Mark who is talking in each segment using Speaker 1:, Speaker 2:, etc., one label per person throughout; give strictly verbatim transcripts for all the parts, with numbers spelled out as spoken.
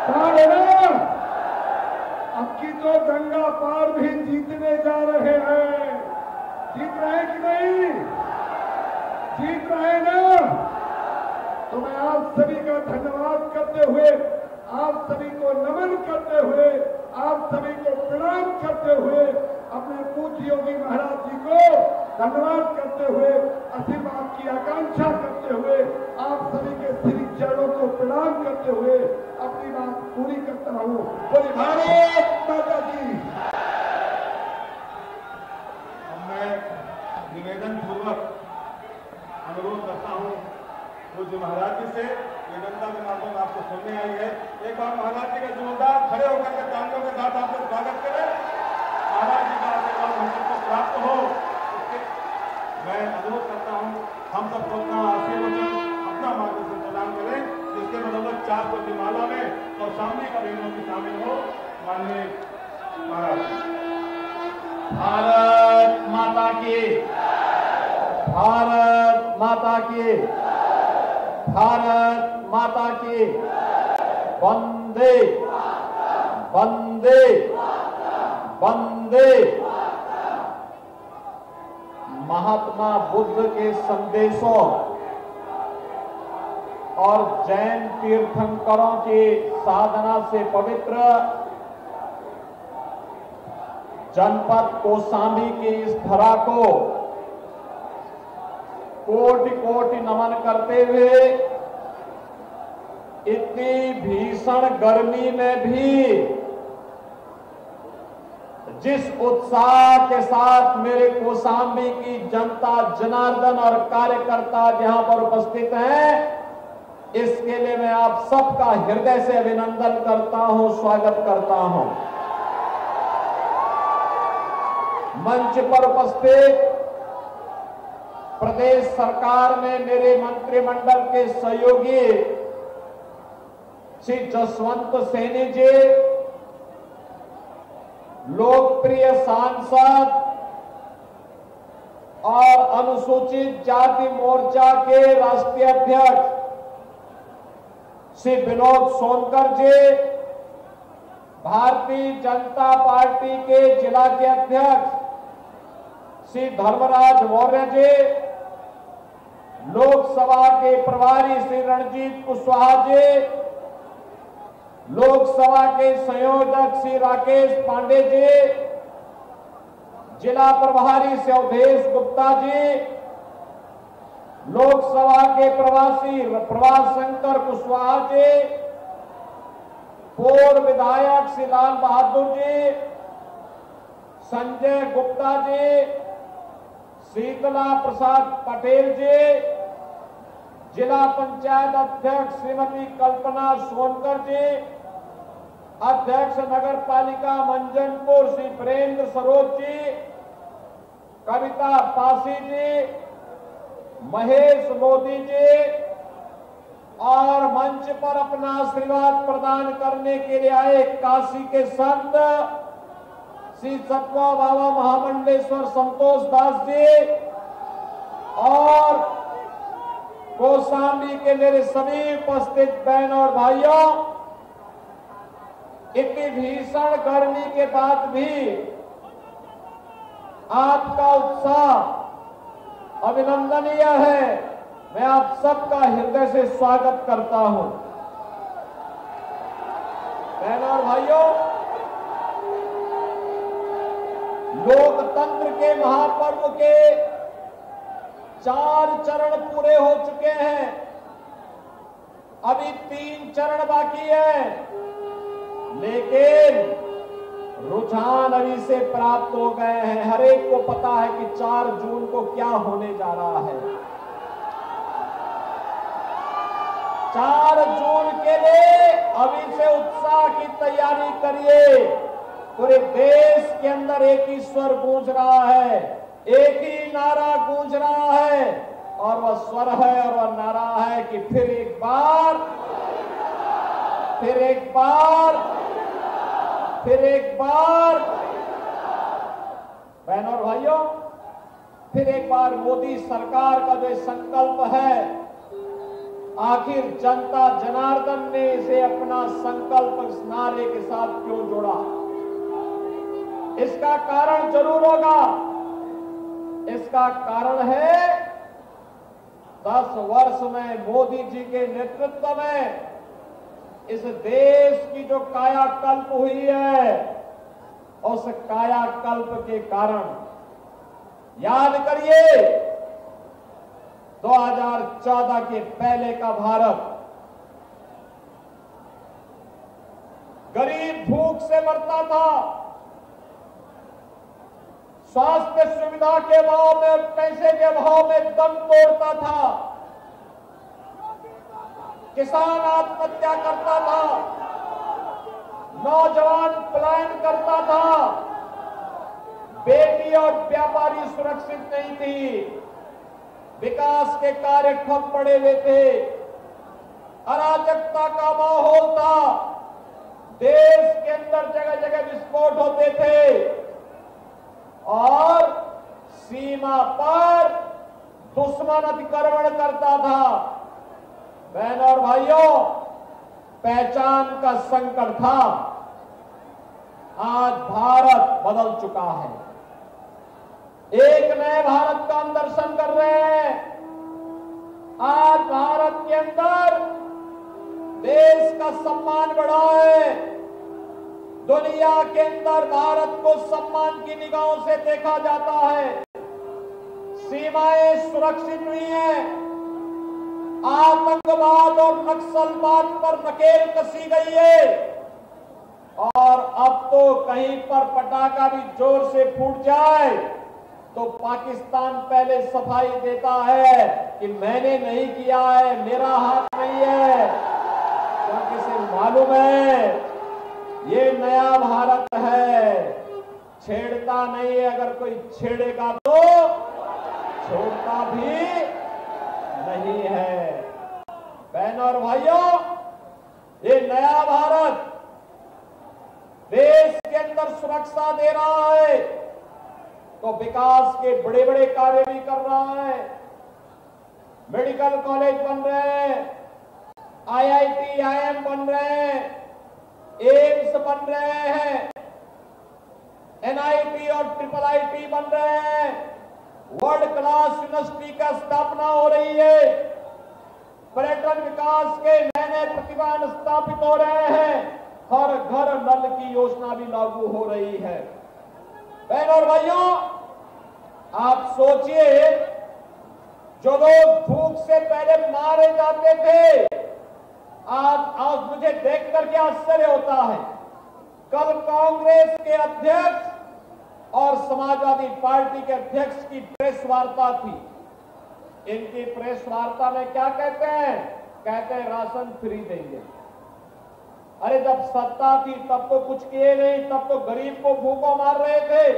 Speaker 1: कहा है ना, अब की तो गंगा पार भी जीतने जा रहे हैं। जीत रहे कि नहीं? जीत रहे ना? तो मैं आप सभी का धन्यवाद करते हुए, आप सभी को नमन करते हुए, आप सभी को प्रणाम करते हुए, अपने पूज्य योगी महाराज जी को धन्यवाद करते हुए, आशीर्वाद की आकांक्षा करते हुए, आप सभी के श्री चरणों को प्रणाम करते हुए अपनी बात पूरी करता हूं। बोले भारत माता की।
Speaker 2: मैं निवेदन पूर्वक अनुरोध करता हूं पूज्य महाराज जी से, ये जनता के माध्यम आपको सुनने आई है, एक बार महाराज जी का जोरदार खड़े होकर के तालियों के साथ आप लोग स्वागत करें। महाराज जी का आशीर्वाद हम सबको प्राप्त हो, इसके मैं अनुरोध करता हूं हम सबको अपना आशीर्वचन, अपना मार्गदर्शन प्रदान करें, जिसके बदौलत चार को माला में और सामने का बहनों की शामिल हो। माननीय महाराज।
Speaker 3: भारत माता की, भारत माता की, भारत माता की। वंदे वंदे वंदे। महात्मा बुद्ध के संदेशों और जैन तीर्थंकरों की साधना से पवित्र जनपद कौशाम्बी की इस धरा को कोटि कोटि नमन करते हुए, इतनी भीषण गर्मी में भी जिस उत्साह के साथ मेरे कौशाम्बी की जनता जनार्दन और कार्यकर्ता यहां पर उपस्थित हैं, इसके लिए मैं आप सबका हृदय से अभिनंदन करता हूं, स्वागत करता हूं। मंच पर उपस्थित प्रदेश सरकार में मेरे मंत्रिमंडल के सहयोगी श्री जसवंत सैनी जी, लोकप्रिय सांसद और अनुसूचित जाति मोर्चा के राष्ट्रीय अध्यक्ष श्री विनोद सोनकर जी, भारतीय जनता पार्टी के जिला के अध्यक्ष श्री धर्मराज मौर्य जी, लोकसभा के प्रभारी श्री रणजीत कुशवाहा जी, लोकसभा के संयोजक श्री राकेश पांडे जी, जिला प्रभारी श्री अवधेश गुप्ता जी, लोकसभा के प्रवासी प्रभास शंकर कुशवाहा जी, पूर्व विधायक श्री लाल बहादुर जी, संजय गुप्ता जी, शीतला प्रसाद पटेल जी, जिला पंचायत अध्यक्ष श्रीमती कल्पना सोनकर जी, अध्यक्ष नगर पालिका मंजनपुर श्री प्रेंद्र सरोज जी, कविता पासी जी, महेश मोदी जी, और मंच पर अपना आशीर्वाद प्रदान करने के लिए आए काशी के संत श्री सतवा बाबा महामंडलेश्वर संतोष दास जी, और कौशाम्बी के मेरे सभी उपस्थित बहन और भाइयों, इतनी भीषण गर्मी के बाद भी आपका उत्साह अभिनंदनीय है। मैं आप सबका हृदय से स्वागत करता हूं। बहनों और भाइयों, लोकतंत्र के महापर्व के चार चरण पूरे हो चुके हैं, अभी तीन चरण बाकी है, लेकिन रुझान अभी से प्राप्त हो गए हैं। हर एक को पता है कि चार जून को क्या होने जा रहा है। चार जून के लिए अभी से उत्साह की तैयारी करिए। पूरे देश के अंदर एक ही स्वर गूंज रहा है, एक ही नारा गूंज रहा है, और वह स्वर है और वह नारा है कि फिर एक बार, फिर एक बार, फिर एक बार। बहनों और भाइयों, फिर एक बार मोदी सरकार का जो संकल्प है, आखिर जनता जनार्दन ने इसे अपना संकल्प इस नारे के साथ क्यों जोड़ा? इसका कारण जरूर होगा। इसका कारण है दस वर्ष में मोदी जी के नेतृत्व में इस देश की जो कायाकल्प हुई है, उस कायाकल्प के कारण याद करिए दो हज़ार चौदह के पहले का भारत गरीब भूख से मरता था, स्वास्थ्य सुविधा के अभाव में, पैसे के अभाव में दम तोड़ता था, किसान आत्महत्या करता था, नौजवान पलायन करता था, बेटी और व्यापारी सुरक्षित नहीं थी, विकास के कार्य ठप पड़े हुए थे, अराजकता का माहौल था, देश के अंदर जगह जगह विस्फोट होते थे और सीमा पर दुश्मन अतिक्रमण करता था। बहनों और भाइयों, पहचान का संकट था। आज भारत बदल चुका है। एक नए भारत का हम दर्शन कर रहे हैं। आज भारत के अंदर देश का सम्मान बढ़ा है। दुनिया के अंदर भारत को सम्मान की निगाहों से देखा जाता है। सीमाएं सुरक्षित हुई हैं। आतंकवाद और नक्सलवाद पर नकेल कसी गई है और अब तो कहीं पर पटाखा भी जोर से फूट जाए तो पाकिस्तान पहले सफाई देता है कि मैंने नहीं किया है, मेरा हाथ नहीं है, क्योंकि इसे मालूम है ये नया भारत है, छेड़ता नहीं है, अगर कोई छेड़ेगा तो छोड़ता भी नहीं है। बहनों और भाइयों, ये नया भारत देश के अंदर सुरक्षा दे रहा है तो विकास के बड़े बड़े कार्य भी कर रहा है। मेडिकल कॉलेज बन रहे हैं, आई I T, I I am बन रहे हैं, एम्स बन रहे हैं, एन आई टी और ट्रिपल आई टी बन रहे हैं, वर्ल्ड क्लास यूनिवर्सिटी का स्थापना हो रही है, पर्यटन विकास के नए नए प्रतिष्ठान स्थापित हो रहे हैं, हर घर नल की योजना भी लागू हो रही है। बहनों और भाइयों, आप सोचिए, जो लोग भूख से पहले मारे जाते थे, आज आज मुझे देख करके आश्चर्य होता है। कल कांग्रेस के अध्यक्ष और समाजवादी पार्टी के अध्यक्ष की प्रेस वार्ता थी। इनकी प्रेस वार्ता में क्या कहते हैं? कहते हैं राशन फ्री देंगे। अरे जब सत्ता थी तब तो कुछ किए नहीं, तब तो गरीब को भूखों मार रहे थे।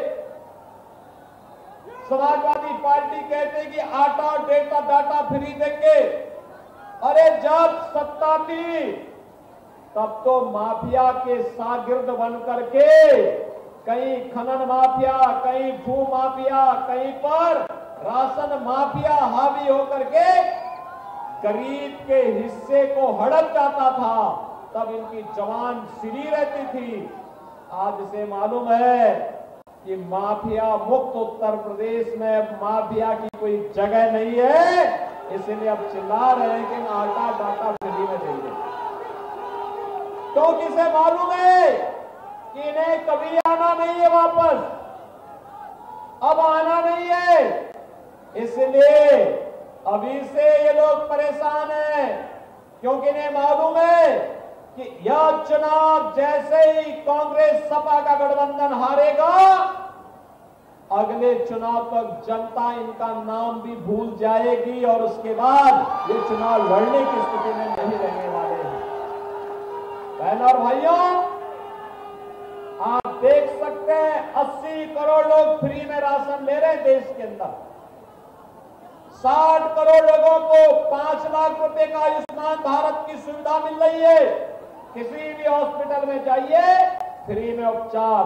Speaker 3: समाजवादी पार्टी कहते कि आटा और डेटा डाटा फ्री देंगे। अरे जब सत्ता थी तब तो माफिया के शागिर्द बन करके कहीं खनन माफिया, कहीं भू माफिया, कहीं पर राशन माफिया हावी होकर के गरीब के हिस्से को हड़प जाता था, तब इनकी जवान सिरी रहती थी। आज से मालूम है कि माफिया मुक्त उत्तर प्रदेश में माफिया की कोई जगह नहीं है, इसलिए अब चिल्ला रहे हैं कि आटा डाटा फ्री में देंगे, क्योंकि इसे मालूम है कि इन्हें कभी आना नहीं है वापस, अब आना नहीं है। इसलिए अभी से ये लोग परेशान हैं, क्योंकि इन्हें मालूम है कि यह चुनाव जैसे ही कांग्रेस सपा का गठबंधन हारेगा, अगले चुनाव तक जनता इनका नाम भी भूल जाएगी और उसके बाद ये चुनाव लड़ने की स्थिति में नहीं रहने वाले हैं। बहनों और भाइयों, आप देख सकते हैं अस्सी करोड़ लोग फ्री में राशन ले रहे हैं देश के अंदर। साठ करोड़ लोगों को पांच लाख रुपए का आयुष्मान भारत की सुविधा मिल रही है। किसी भी हॉस्पिटल में जाइए, फ्री में उपचार।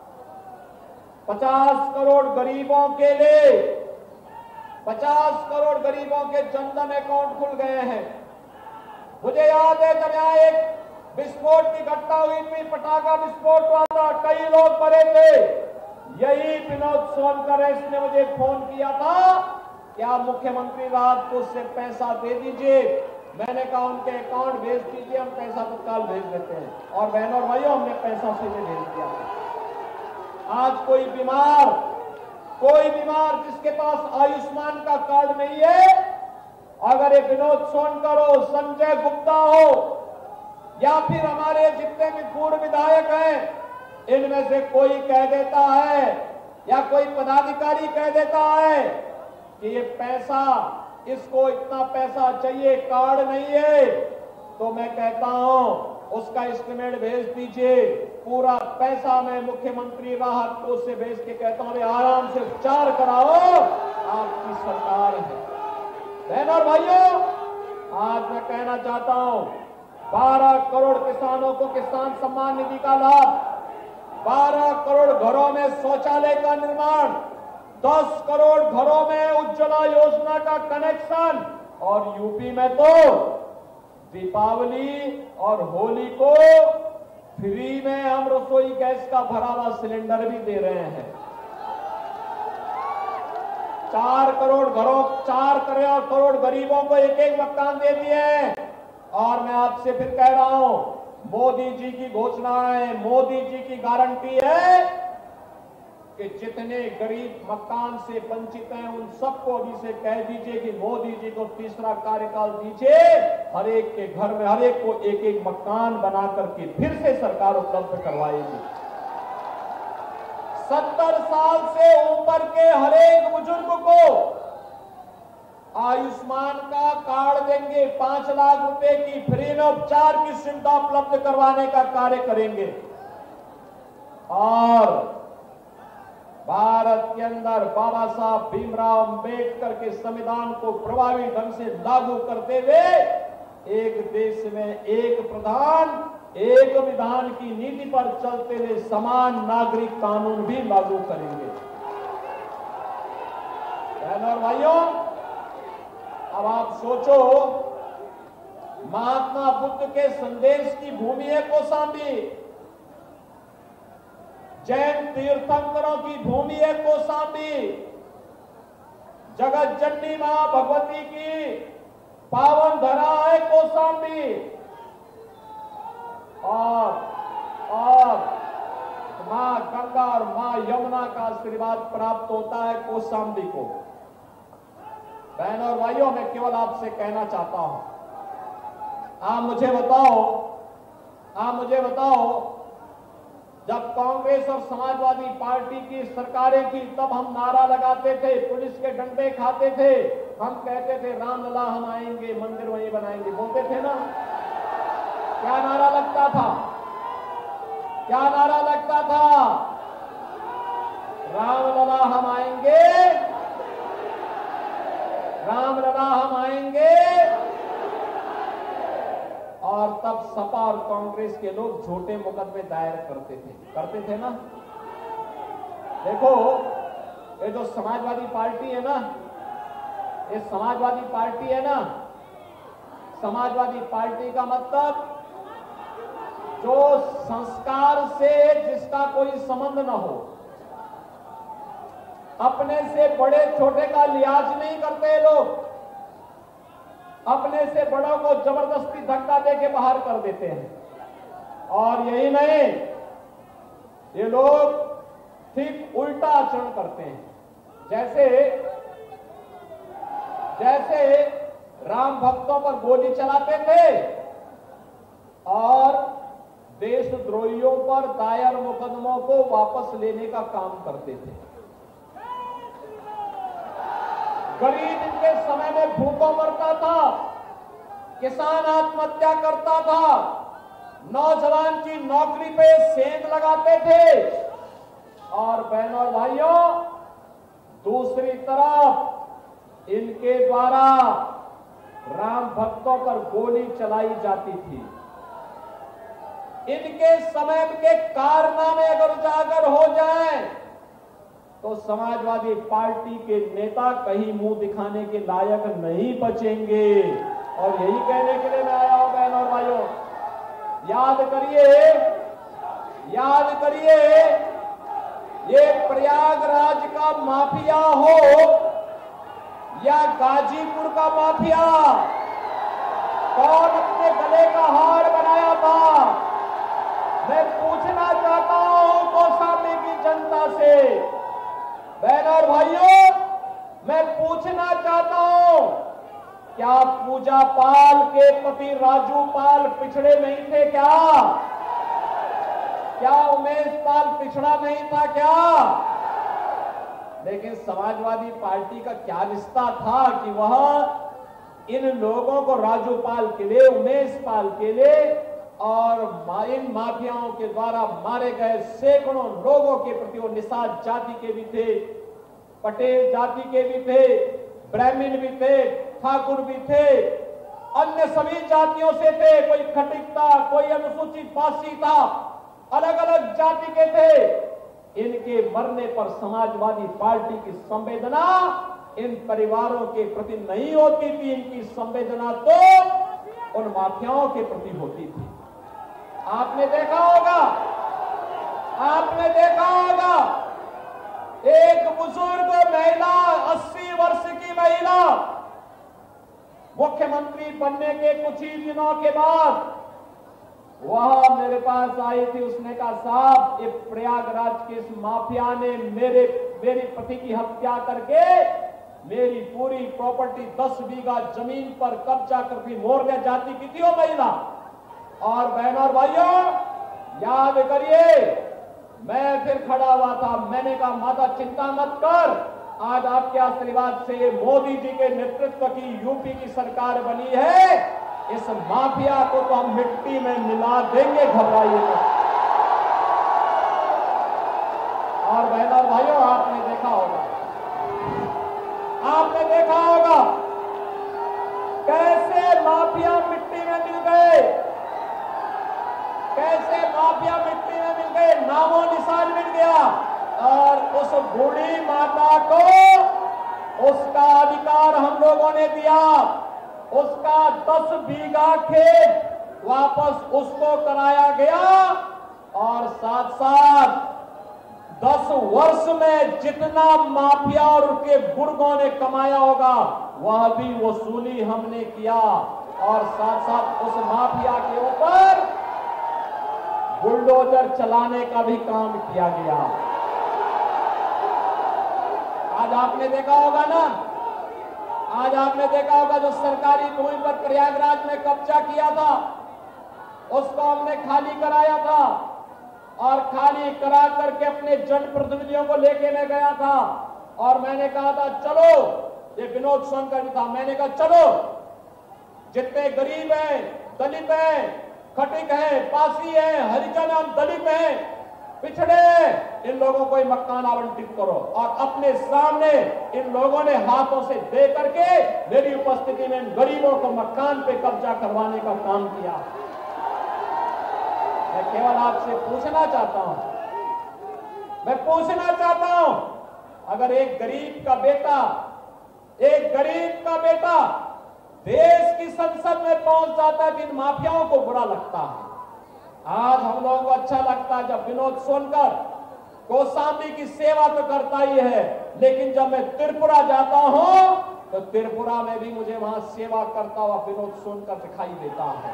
Speaker 3: पचास करोड़ गरीबों के लिए पचास करोड़ गरीबों के जनधन अकाउंट खुल गए हैं। मुझे याद है जब यहाँ एक विस्फोट की घटना हुई थी, पटाखा विस्फोट हुआ था, कई लोग मरे थे। यही विनोद सोनकर ने मुझे फोन किया था कि आप मुख्यमंत्री राहत कोष से पैसा दे दीजिए। मैंने कहा उनके अकाउंट भेज दीजिए, हम पैसा तत्काल भेज देते हैं। और बहनों और भाइयों, हमने पैसा सीधे भेज दिया। आज कोई बीमार कोई बीमार जिसके पास आयुष्मान का कार्ड नहीं है, अगर ये विनोद सोनकर हो, संजय गुप्ता हो, या फिर हमारे जितने भी पूर्व विधायक हैं, इनमें से कोई कह देता है या कोई पदाधिकारी कह देता है कि ये पैसा, इसको इतना पैसा चाहिए, कार्ड नहीं है, तो मैं कहता हूं उसका एस्टिमेट भेज दीजिए। पूरा पैसा मैं मुख्यमंत्री राहत कोष से भेज के कहता हूं आराम से उपचार कराओ, आपकी सरकार है। बहनों और भाइयों, आज मैं कहना चाहता हूं बारह करोड़ किसानों को किसान सम्मान निधि का लाभ, बारह करोड़ घरों में शौचालय का निर्माण, दस करोड़ घरों में उज्ज्वला योजना का कनेक्शन, और यूपी में तो दीपावली और होली को फ्री में हम रसोई गैस का भरा हुआ सिलेंडर भी दे रहे हैं। चार करोड़ घरों चार करोड़ गरीबों को एक एक मकान दे दिए हैं। और मैं आपसे फिर कह रहा हूं, मोदी जी की घोषणाएं, मोदी जी की गारंटी है कि जितने गरीब मकान से वंचित हैं उन सबको अभी से कह दीजिए कि मोदी जी को तीसरा कार्यकाल दीजिए, हर एक के घर में हर एक को एक एक मकान बना करके फिर से सरकार उपलब्ध करवाएगी। सत्तर साल से ऊपर के हर एक बुजुर्ग को आयुष्मान का कार्ड देंगे, पांच लाख रुपए की फ्री में उपचार की सुविधा उपलब्ध करवाने का कार्य करेंगे। और भारत के अंदर बाबा साहब भीमराव अंबेडकर के संविधान को प्रभावी ढंग से लागू करते हुए एक देश में एक प्रधान एक विधान की नीति पर चलते हुए समान नागरिक कानून भी लागू करेंगे। बहनों और भाइयों, अब आप सोचो, महात्मा बुद्ध के संदेश की भूमि है कौशाम्बी, जैन तीर्थंकरों की भूमि है कौशाम्बी, जगत जननी मां भगवती की पावन धरा है कौशाम्बी, और और मां गंगा और मां यमुना का आशीर्वाद प्राप्त होता है कौशाम्बी को। बहनों और भाइयों, मैं केवल आपसे कहना चाहता हूं, आप मुझे बताओ आप मुझे बताओ जब कांग्रेस और समाजवादी पार्टी की सरकारें थी तब हम नारा लगाते थे, पुलिस के डंडे खाते थे, हम कहते थे रामलला हम आएंगे, मंदिर वहीं बनाएंगे, बोलते थे ना। क्या नारा लगता था क्या नारा लगता था रामलला हम आएंगे, रामलला हम आएंगे। और तब सपा और कांग्रेस के लोग झूठे मुकदमे दायर करते थे करते थे ना। देखो, ये जो समाजवादी पार्टी है ना, ये समाजवादी पार्टी है ना, समाजवादी पार्टी का मतलब जो संस्कार से जिसका कोई संबंध न हो, अपने से बड़े छोटे का लिहाज नहीं करते लोग, अपने से बड़ों को जबरदस्ती धक्का दे के बाहर कर देते हैं। और यही नहीं, ये लोग ठीक उल्टा आचरण करते हैं। जैसे जैसे राम भक्तों पर गोली चलाते थे और देशद्रोहियों पर दायर मुकदमों को वापस लेने का काम करते थे। गरीब इनके समय में भूखों मरता था, किसान आत्महत्या करता था, नौजवान की नौकरी पे सेंध लगाते थे। और बहनों और भाइयों, दूसरी तरफ इनके द्वारा राम भक्तों पर गोली चलाई जाती थी। इनके समय के कारनामे अगर उजागर हो जाएं तो समाजवादी पार्टी के नेता कहीं मुंह दिखाने के लायक नहीं बचेंगे। और यही कहने के लिए मैं आया हूं बहनों और भाइयों, याद करिए, याद करिए, ये प्रयागराज का माफिया हो या गाजीपुर का माफिया, कौन अपने गले का हार बनाया था? मैं पूछना चाहता हूं कौशाम्बी की जनता से, बहनों और भाइयों, मैं पूछना चाहता हूं, क्या पूजा पाल के पति राजू पाल पिछड़े नहीं थे क्या? क्या उमेश पाल पिछड़ा नहीं था क्या? लेकिन समाजवादी पार्टी का क्या रिश्ता था कि वह इन लोगों को, राजू पाल के लिए, उमेश पाल के लिए और इन माफियाओं के द्वारा मारे गए सैकड़ों लोगों के प्रति वो निषाद जाति के भी थे, पटेल जाति के भी थे, ब्राह्मण भी थे, ठाकुर भी थे, अन्य सभी जातियों से थे, कोई खटिक था, कोई अनुसूचित पासी था, अलग अलग जाति के थे। इनके मरने पर समाजवादी पार्टी की संवेदना इन परिवारों के प्रति नहीं होती थी, इनकी संवेदना तो उन माफियाओं के प्रति होती थी। आपने देखा होगा, आपने देखा होगा, एक बुजुर्ग महिला, अस्सी वर्ष की महिला, मुख्यमंत्री बनने के कुछ ही दिनों के बाद वह मेरे पास आई थी। उसने कहा, साहब, ये प्रयागराज के इस माफिया ने मेरे मेरी पति की हत्या करके मेरी पूरी प्रॉपर्टी दस बीघा जमीन पर कब्जा करके मौर्य जाति की थी वो महिला। और बहनों और भाइयों, याद करिए, मैं फिर खड़ा हुआ था, मैंने कहा, माता चिंता मत कर, आज आपके आशीर्वाद से मोदी जी के नेतृत्व की यूपी की सरकार बनी है, इस माफिया को तो हम मिट्टी में मिला देंगे, घबराइए मत। और बहनों और भाइयों, आपने देखा होगा, आपने देखा होगा कैसे माफिया मिट्टी में मिल गए, कैसे माफिया मिट्टी में मिल गए, नामो निशान मिल गया। और उस बूढ़ी माता को उसका अधिकार हम लोगों ने दिया, उसका दस बीघा खेत वापस उसको कराया गया और साथ साथ दस वर्ष में जितना माफिया और उनके गुर्गों ने कमाया होगा वह भी वसूली हमने किया और साथ साथ उस माफिया के ऊपर बुलडोजर चलाने का भी काम किया गया। आज आपने देखा होगा ना, आज आपने देखा होगा जो सरकारी भूमि पर प्रयागराज में कब्जा किया था उसको हमने खाली कराया था और खाली करा करके अपने जनप्रतिनिधियों को लेके मैं गया था और मैंने कहा था चलो, ये विनोद सोनकर भी था, मैंने कहा चलो, जितने गरीब हैं, दलित हैं, खटिक है, पासी है, हरिजन हम दलित हैं, पिछड़े, इन लोगों को मकान आवंटित करो। और अपने सामने इन लोगों ने हाथों से दे करके मेरी उपस्थिति में गरीबों को मकान पे कब्जा करवाने का काम किया। मैं केवल आपसे पूछना चाहता हूं, मैं पूछना चाहता हूं, अगर एक गरीब का बेटा, एक गरीब का बेटा देश की संसद में पहुंच जाता है, इन माफियाओं को बुरा लगता है। आज हम लोगों को अच्छा लगता है जब विनोद सोनकर कौशाम्बी की सेवा तो करता ही है, लेकिन जब मैं त्रिपुरा जाता हूं तो त्रिपुरा में भी मुझे वहां सेवा करता हुआ विनोद सोनकर दिखाई देता है।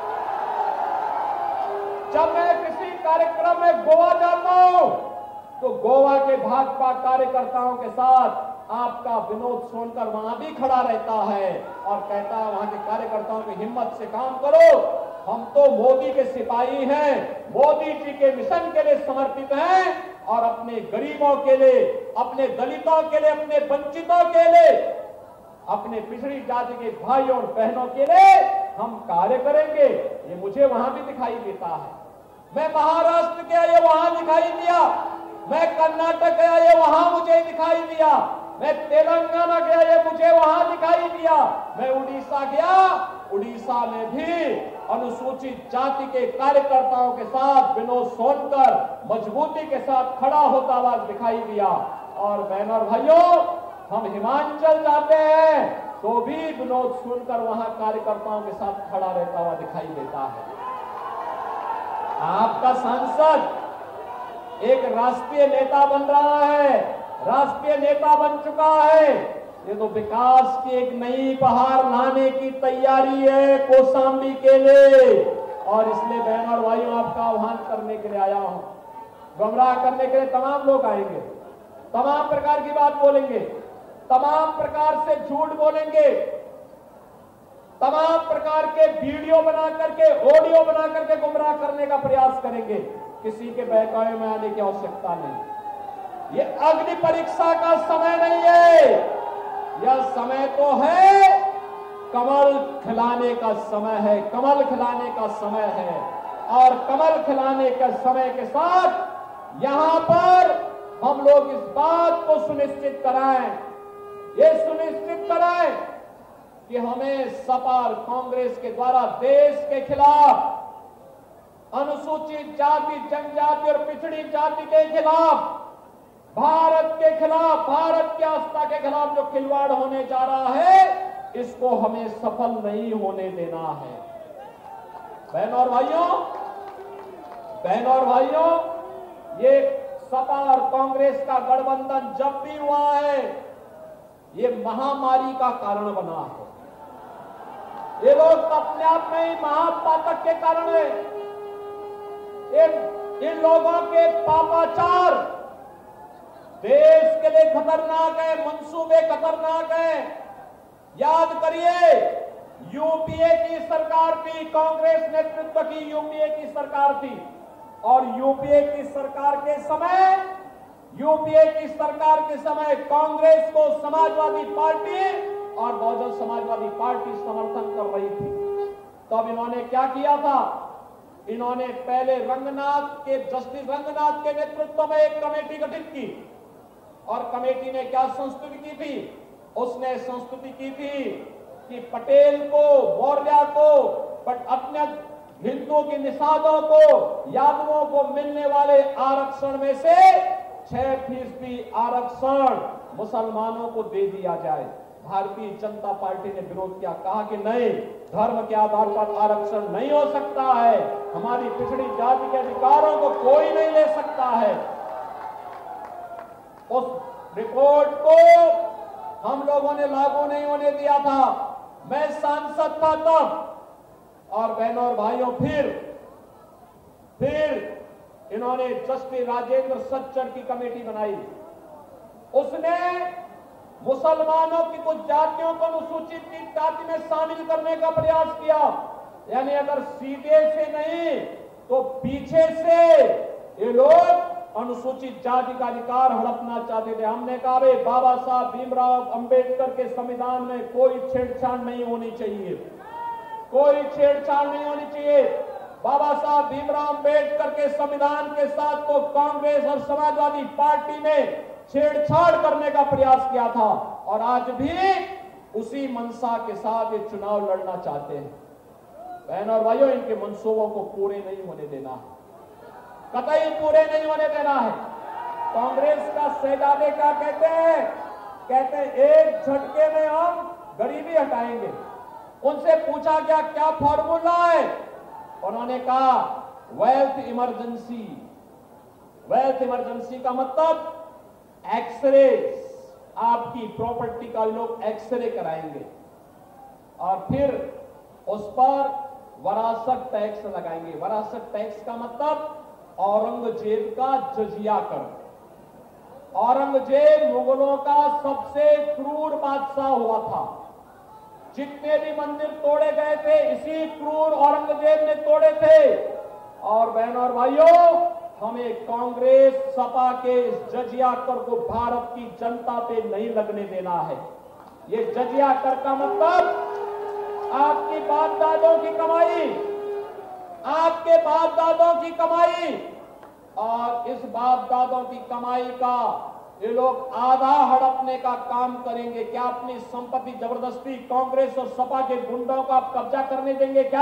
Speaker 3: जब मैं किसी कार्यक्रम में गोवा जाता हूं तो गोवा के भाजपा कार्यकर्ताओं के साथ आपका विनोद सोनकर वहां भी खड़ा रहता है और कहता है वहां के कार्यकर्ताओं की हिम्मत से काम करो, हम तो मोदी के सिपाही हैं, मोदी जी के मिशन के लिए समर्पित हैं और अपने गरीबों के लिए, अपने दलितों के लिए, अपने वंचितों के लिए, अपने पिछड़ी जाति के भाइयों और बहनों के लिए हम कार्य करेंगे। ये मुझे वहां भी दिखाई देता है। मैं महाराष्ट्र गया, ये वहां दिखाई दिया, मैं कर्नाटक गया, ये वहां मुझे दिखाई दिया, मैं तेलंगाना गया, ये मुझे वहां दिखाई दिया, मैं उड़ीसा गया, उड़ीसा में भी अनुसूचित जाति के कार्यकर्ताओं के साथ विनोद सोनकर मजबूती के साथ खड़ा होता हुआ दिखाई दिया। और बहनों और भाइयों, हम हिमाचल जाते हैं, तो भी विनोद सुनकर वहां कार्यकर्ताओं के साथ खड़ा रहता हुआ दिखाई देता है। आपका सांसद एक राष्ट्रीय नेता बन रहा है, राष्ट्रीय नेता बन चुका है। ये तो विकास की एक नई बहार लाने की तैयारी है कौशाम्बी के लिए, और इसलिए बहनों और भाइयों आपका आह्वान करने के लिए आया हूं। गुमराह करने के लिए तमाम लोग आएंगे, तमाम प्रकार की बात बोलेंगे, तमाम प्रकार से झूठ बोलेंगे, तमाम प्रकार के वीडियो बना करके, ऑडियो बना करके गुमराह करने का प्रयास करेंगे। किसी के बहकावे में आने की आवश्यकता नहीं। ये अग्नि परीक्षा का समय नहीं है, यह समय तो है कमल खिलाने का समय है, कमल खिलाने का समय है। और कमल खिलाने के समय के साथ यहां पर हम लोग इस बात को सुनिश्चित कराएं, ये सुनिश्चित कराएं कि हमें सपा और कांग्रेस के द्वारा देश के खिलाफ, अनुसूचित जाति, जनजाति और पिछड़ी जाति के खिलाफ, भारत के खिलाफ, भारत की आस्था के खिलाफ जो खिलवाड़ होने जा रहा है, इसको हमें सफल नहीं होने देना है। बहनों और भाइयों, बहनों और भाइयों, ये सपा और कांग्रेस का गठबंधन जब भी हुआ है, ये महामारी का कारण बना है। ये लोग अपने आप में ही महापातक के कारण है। इन इन लोगों के पापाचार देश के लिए खतरनाक है, मंसूबे खतरनाक है। याद करिए, यूपीए की सरकार थी, कांग्रेस नेतृत्व की यूपीए की सरकार थी, और यूपीए की सरकार के समय यूपीए की सरकार के समय कांग्रेस को समाजवादी पार्टी और बहुजन समाजवादी पार्टी समर्थन कर रही थी। तो अब इन्होंने क्या किया था? इन्होंने पहले रंगनाथ के जस्टिस रंगनाथ के नेतृत्व में एक कमेटी गठित की, और कमेटी ने क्या संस्तुति की थी? उसने संस्तुति की थी कि पटेल को, मौर्य को, बट अपने हिंदुओं के निषादों को, यादवों को मिलने वाले आरक्षण में से छह फीसदी आरक्षण मुसलमानों को दे दिया जाए। भारतीय जनता पार्टी ने विरोध किया, कहा कि नहीं, धर्म के आधार पर आरक्षण नहीं हो सकता है, हमारी पिछड़ी जाति के अधिकारों को कोई नहीं ले सकता है। उस रिपोर्ट को हम लोगों ने लागू नहीं होने दिया था। मैं सांसद था तब, और बहनों और भाइयों, फिर फिर इन्होंने जस्टिस राजेंद्र सच्चर की कमेटी बनाई। उसने मुसलमानों की कुछ जातियों को अनुसूचित की जाति में शामिल करने का प्रयास किया, यानी अगर सीधे से नहीं तो पीछे से ये लोग अनुसूचित जाति का अधिकार हड़पना चाहते थे। हमने कहा भाई, बाबा साहब भीमराव अंबेडकर के संविधान में कोई छेड़छाड़ नहीं होनी चाहिए, कोई छेड़छाड़ नहीं होनी चाहिए। बाबा साहब भीमराव अंबेडकर के संविधान के साथ तो कांग्रेस और समाजवादी पार्टी ने छेड़छाड़ करने का प्रयास किया था, और आज भी उसी मनसा के साथ ये चुनाव लड़ना चाहते हैं। बहनों और भाइयों, इनके मंसूबों को पूरे नहीं होने देना है, कतई पूरे नहीं होने देना है। कांग्रेस का शहजादे क्या कहते हैं? कहते हैं एक झटके में हम गरीबी हटाएंगे। उनसे पूछा गया क्या फॉर्मूला है? उन्होंने कहा वेल्थ इमरजेंसी। वेल्थ इमरजेंसी का मतलब एक्सरे, आपकी प्रॉपर्टी का लोग एक्सरे कराएंगे, और फिर उस पर वरासत टैक्स लगाएंगे। वरासत टैक्स का मतलब औरंगजेब का जजिया कर। औरंगजेब मुगलों का सबसे क्रूर बादशाह हुआ था। जितने भी मंदिर तोड़े गए थे, इसी क्रूर औरंगजेब ने तोड़े थे। और बहनों और भाइयों, हमें कांग्रेस सपा के इस जजिया कर को भारत की जनता पे नहीं लगने देना है। ये जजिया कर का मतलब आपकी बाप दादों की कमाई, आपके बाप दादों की कमाई, और इस बाप दादों की कमाई का ये लोग आधा हड़पने का काम करेंगे। क्या अपनी संपत्ति जबरदस्ती कांग्रेस और सपा के गुंडों का आप कब्जा करने देंगे? क्या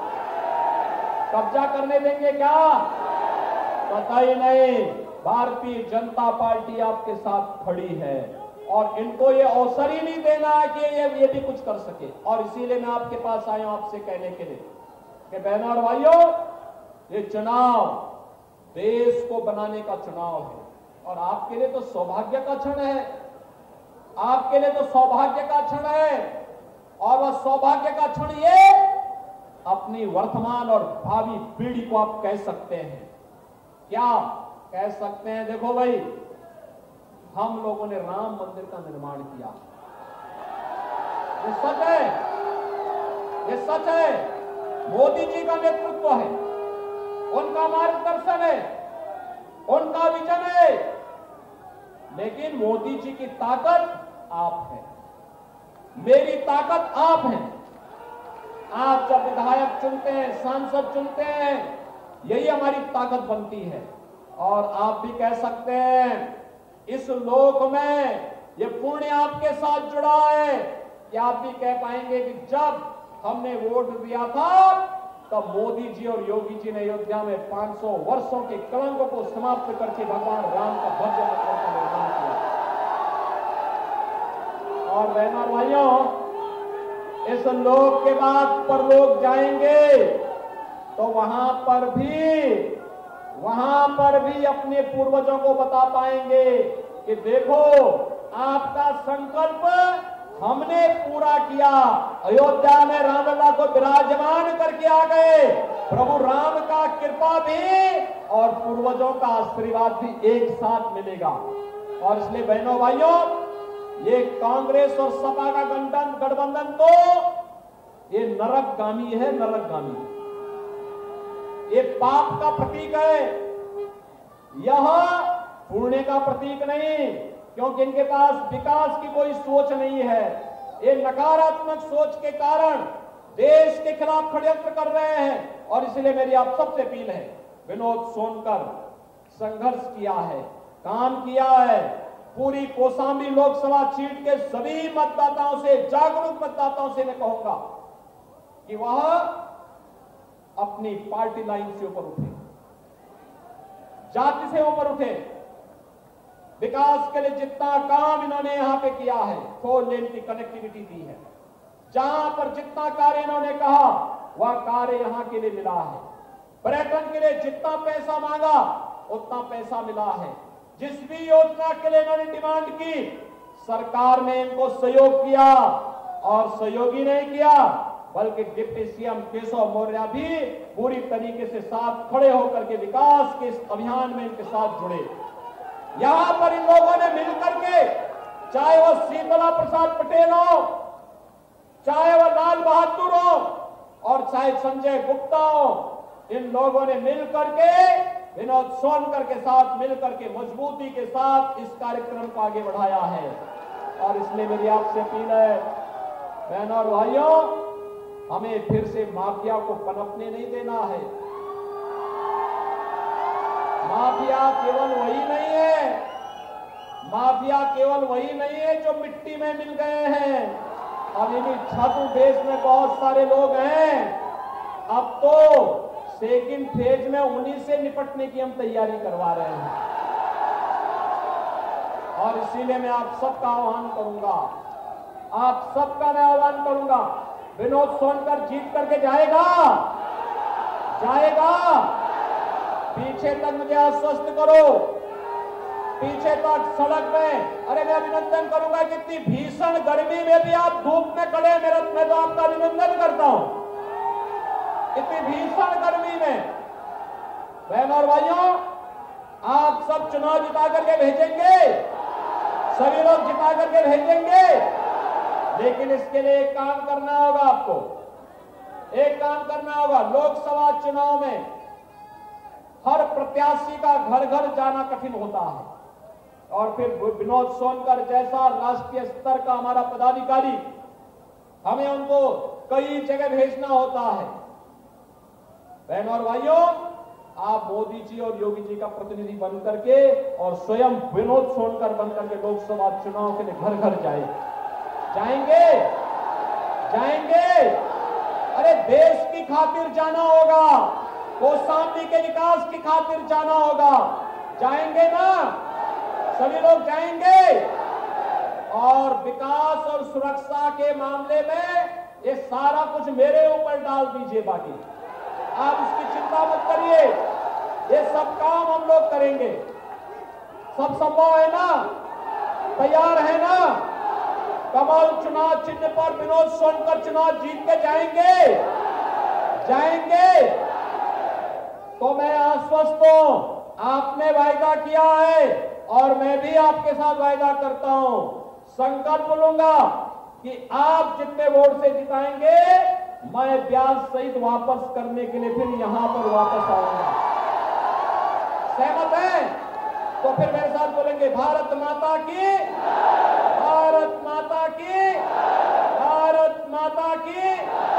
Speaker 3: कब्जा करने देंगे? क्या पता ही नहीं। भारतीय जनता पार्टी आपके साथ खड़ी है, और इनको ये अवसर ही नहीं देना कि ये ये भी कुछ कर सके। और इसीलिए मैं आपके पास आया हूं आपसे कहने के लिए कि बहनों और भाइयों, ये चुनाव देश को बनाने का चुनाव है और आपके लिए तो सौभाग्य का क्षण है, आपके लिए तो सौभाग्य का क्षण है। और वह सौभाग्य का क्षण ये अपनी वर्तमान और भावी पीढ़ी को आप कह सकते हैं। क्या कह सकते हैं? देखो भाई, हम लोगों ने राम मंदिर का निर्माण किया, ये सच है, ये सच है। मोदी जी का नेतृत्व है, उनका मार्गदर्शन है, उनका विजन है, लेकिन मोदी जी की ताकत आप है, मेरी ताकत आप है। आप जब विधायक चुनते हैं, सांसद चुनते हैं, यही हमारी ताकत बनती है। और आप भी कह सकते हैं इस लोक में ये पुण्य आपके साथ जुड़ा है कि आप भी कह पाएंगे कि जब हमने वोट दिया था तब मोदी जी और योगी जी ने अयोध्या में पांच सौ वर्षों के कलंक को समाप्त करके भगवान राम का भव्य मंदिर का निर्माण किया। और बहनों और भाइयों, इस लोक के बाद परलोक जाएंगे तो वहां पर भी वहां पर भी अपने पूर्वजों को बता पाएंगे कि देखो, आपका संकल्प हमने पूरा किया। अयोध्या में रामलला को विराजमान करके आ गए। प्रभु राम का कृपा भी और पूर्वजों का आशीर्वाद भी एक साथ मिलेगा। और इसलिए बहनों भाइयों, ये कांग्रेस और सपा का गठबंधन गठबंधन तो ये नरकगामी है, नरकगामी। ये पाप का प्रतीक है, यह पुण्य का प्रतीक नहीं, क्योंकि इनके पास विकास की कोई सोच नहीं है। ये नकारात्मक सोच के कारण देश के खिलाफ षड्यंत्र कर रहे हैं। और इसलिए मेरी आप सबसे अपील है, विनोद सोनकर संघर्ष किया है, काम किया है। पूरी कौशाम्बी लोकसभा सीट के सभी मतदाताओं से, जागरूक मतदाताओं से मैं कहूंगा कि वह अपनी पार्टी लाइन से ऊपर उठे, जाति से ऊपर उठे। विकास के लिए जितना काम इन्होंने यहां पे किया है, फोर लेन की कनेक्टिविटी दी है, जहां पर जितना कार्य इन्होंने कहा वह कार्य यहां के लिए मिला है। पर्यटन के लिए जितना पैसा मांगा उतना पैसा मिला है। जिस भी योजना के लिए इन्होंने डिमांड की, सरकार ने इनको सहयोग किया। और सहयोगी नहीं किया, बल्कि डिप्टी सीएम केशव मौर्य भी पूरी तरीके से साथ खड़े होकर के विकास के इस अभियान में इनके साथ जुड़े। यहां पर इन लोगों ने मिलकर के, चाहे वो शीतला प्रसाद पटेल हो, चाहे वो लाल बहादुर हो और चाहे संजय गुप्ता हो, इन लोगों ने मिलकर के, विनोद सोनकर के साथ मिलकर के मजबूती के साथ इस कार्यक्रम को आगे बढ़ाया है। और इसलिए मेरी आपसे अपील है, बहनों और भाइयों, हमें फिर से माफिया को पनपने नहीं देना है। माफिया केवल वही नहीं है, माफिया केवल वही नहीं है जो मिट्टी में मिल गए हैं। अभी भी छात्र देश में बहुत सारे लोग हैं। अब तो सेकंड फेज में उन्हीं से निपटने की हम तैयारी करवा रहे हैं। और इसीलिए मैं आप सबका आह्वान करूंगा, आप सबका मैं आह्वान करूंगा, विनोद सोनकर जीत करके जाएगा, जाएगा। पीछे तक मुझे आश्वस्त करो, पीछे तक सड़क में। अरे मैं अभिनंदन करूंगा कि इतनी भीषण गर्मी में भी आप धूप में खड़े, मेरा मैं तो आपका अभिनंदन करता हूं। इतनी भीषण गर्मी में बहनों और भाइयों, आप सब चुनाव जिता करके भेजेंगे, सभी लोग जिता करके भेजेंगे। लेकिन इसके लिए एक काम करना होगा, आपको एक काम करना होगा। लोकसभा चुनाव में हर प्रत्याशी का घर घर जाना कठिन होता है, और फिर विनोद सोनकर जैसा राष्ट्रीय स्तर का हमारा पदाधिकारी, हमें उनको कई जगह भेजना होता है। बहनों और भाइयों, आप मोदी जी और योगी जी का प्रतिनिधि बन करके और स्वयं विनोद सोनकर बन करके लोकसभा चुनाव के लिए घर घर जाए जाएंगे जाएंगे अरे देश की खातिर जाना होगा, कौशाम्बी के विकास की खातिर जाना होगा। जाएंगे ना? सभी लोग जाएंगे। और विकास और सुरक्षा के मामले में ये सारा कुछ मेरे ऊपर डाल दीजिए। बाकी आप उसकी चिंता मत करिए, ये सब काम हम लोग करेंगे। सब संभव है ना? तैयार है ना? कमल चुनाव चिन्ह पर विनोद सोनकर चुनाव जीत के जाएंगे जाएंगे तो मैं आश्वस्त हूं, आपने वायदा किया है और मैं भी आपके साथ वायदा करता हूं, संकल्प लूंगा कि आप जितने वोट से जिताएंगे मैं ब्याज सहित वापस करने के लिए फिर यहां पर वापस आऊंगा। सहमत है? तो फिर मेरे साथ बोलेंगे भारत माता की, भारत माता की, भारत माता की।